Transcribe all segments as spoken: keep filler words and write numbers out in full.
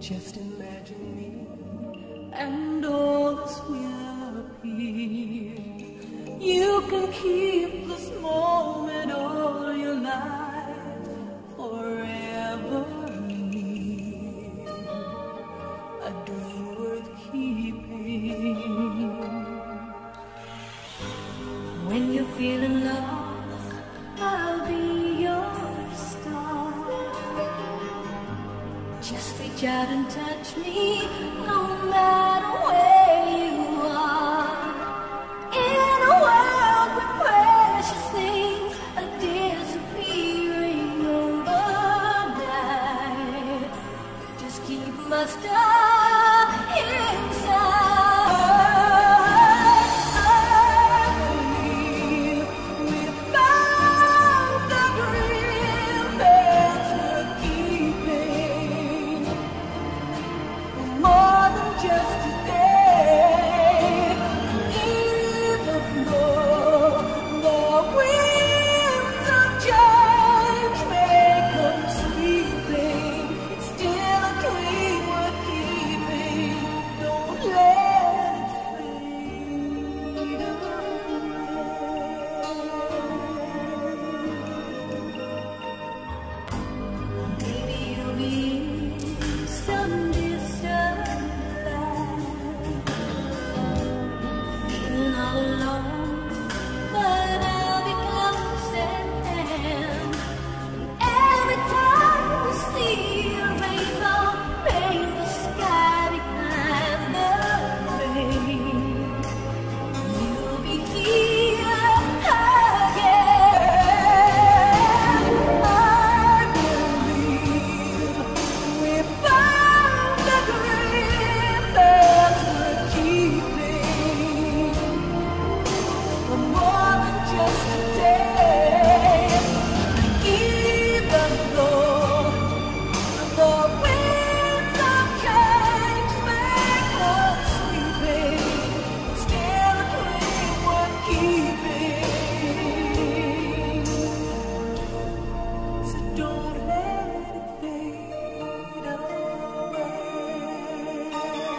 Just imagine me, and all this will appear. You can keep this moment all your life, forever near. A dream worth keeping. When you're feeling lost, I'll be your star. Just reach out and touch me, no matter where you are. In a world where precious things are disappearing overnight, just keep my star inside.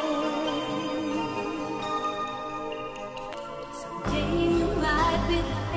Someday you might be